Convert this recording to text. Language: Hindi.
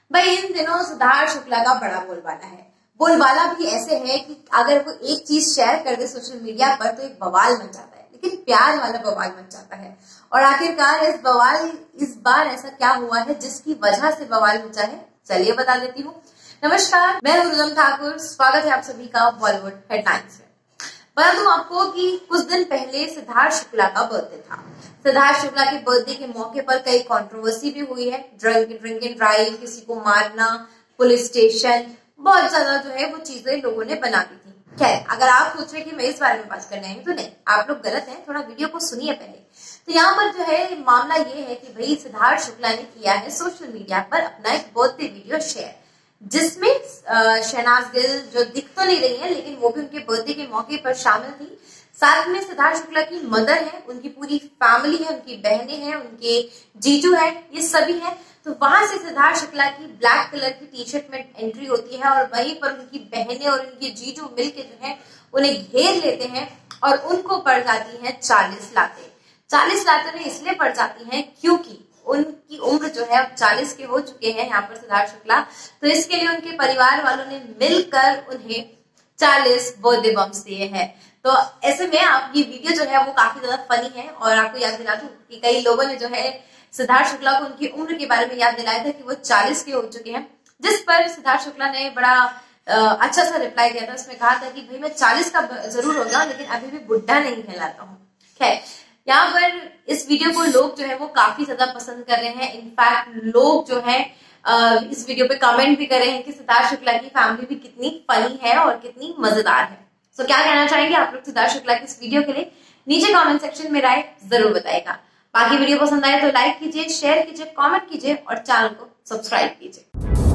भाई इन दिनों सिद्धार्थ शुक्ला का बड़ा बोलबाला है। बोलबाला भी ऐसे है कि अगर वो एक चीज शेयर कर दे सोशल मीडिया पर तो एक बवाल मच जाता है, लेकिन प्यार वाला बवाल मच जाता है। और आखिरकार इस बार ऐसा क्या हुआ है जिसकी वजह से बवाल मचा है, चलिए बता देती हूँ। नमस्कार, मैं रुदम ठाकुर, स्वागत है आप सभी का बॉलीवुड हेडलाइंस में। बता दूं आपको कि कुछ दिन पहले सिद्धार्थ शुक्ला का बर्थडे था। सिद्धार्थ शुक्ला के बर्थडे के मौके पर कई कंट्रोवर्सी भी हुई है। ड्रिंक एंड ड्राइव, किसी को मारना, पुलिस स्टेशन, बहुत ज्यादा जो है वो चीजें लोगों ने बना दी थी। खैर, अगर आप सोच रहे कि मैं इस बारे में बात करने आई हूँ तो नहीं, आप लोग गलत हैं, थोड़ा वीडियो को सुनिए पहले। तो यहाँ पर जो है मामला ये है कि भाई सिद्धार्थ शुक्ला ने किया है सोशल मीडिया पर अपना एक बर्थडे वीडियो शेयर, जिसमें शहनाज गिल जो दिख तो नहीं रही है लेकिन वो भी उनके बर्थडे के मौके पर शामिल थी। साथ में सिद्धार्थ शुक्ला की मदर है, उनकी पूरी फैमिली है, उनकी बहनें हैं, उनके जीजू है, ये सभी है। तो वहां से सिद्धार्थ शुक्ला की ब्लैक कलर की टी शर्ट में एंट्री होती है और वहीं पर उनकी बहनें और उनके जीजू मिलके जो है उन्हें घेर लेते हैं और उनको पड़ जाती है 40 लातें। 40 लातें उन्हें इसलिए पड़ जाती हैं क्योंकि उनकी उम्र जो है अब 40 के हो चुके हैं यहाँ पर सिद्धार्थ शुक्ला। तो इसके लिए उनके परिवार वालों ने मिलकर उन्हें 40 बर्थडे बम्स दिए हैं। तो ऐसे में आप ये वीडियो जो है वो काफी ज्यादा फनी है। और आपको याद दिला दूं कि कई लोगों ने जो है सिद्धार्थ शुक्ला को उनकी उम्र के बारे में याद दिलाया था कि वो 40 के हो चुके हैं, जिस पर सिद्धार्थ शुक्ला ने बड़ा अच्छा सा रिप्लाई दिया था। उसमें कहा था कि भाई मैं 40 का जरूर हो गया लेकिन अभी भी बुढ़ा नहीं कहलाता हूँ। खैर, यहाँ पर इस वीडियो को लोग जो है वो काफी ज्यादा पसंद कर रहे हैं। इनफैक्ट लोग जो है इस वीडियो पे कमेंट भी कर रहे हैं कि सिद्धार्थ शुक्ला की फैमिली भी कितनी फनी है और कितनी मजेदार है। तो क्या कहना चाहेंगे आप लोग सिद्धार्थ शुक्ला की इस वीडियो के लिए? नीचे कमेंट सेक्शन में राय जरूर बताएगा। बाकी वीडियो पसंद आए तो लाइक कीजिए, शेयर कीजिए, कमेंट कीजिए और चैनल को सब्सक्राइब कीजिए।